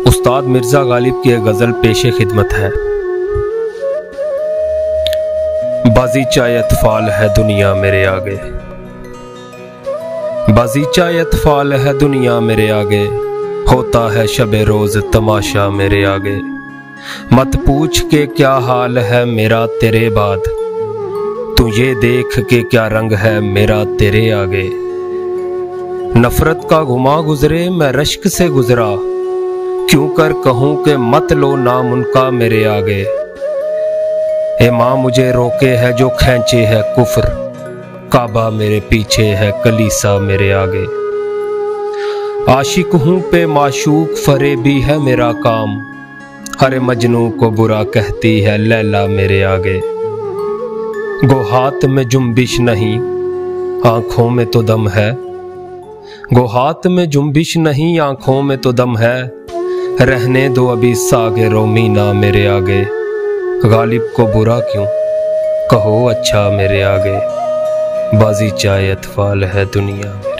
उस्ताद मिर्ज़ा गालिब की एक गज़ल पेशे खिदमत है। बाज़ीचा अतफाल है दुनिया मेरे आगे, बाज़ीचा अतफाल है दुनिया मेरे आगे, होता है शबे रोज़ तमाशा मेरे आगे। मत पूछ के क्या हाल है मेरा तेरे बाद, तू ये देख के क्या रंग है मेरा तेरे आगे। नफरत का घुमा गुजरे मैं रश्क से गुजरा, क्यों कर कहूँ कि मत लो नाम उनका मेरे आगे। ए माँ मुझे रोके है जो खींचे है कुफ्र, काबा मेरे पीछे है कलीसा मेरे आगे। आशिक हूँ पे माशूक फरेबी है मेरा काम, हरे मजनू को बुरा कहती है लैला मेरे आगे। गो हाथ में जुम्बिश नहीं आंखों में तो दम है, गो हाथ में जुम्बिश नहीं आंखों में तो दम है। रहने दो अभी सागे रोमीना मेरे आगे, गालिब को बुरा क्यों कहो अच्छा मेरे आगे। बाज़ीचा अतफाल है दुनिया में।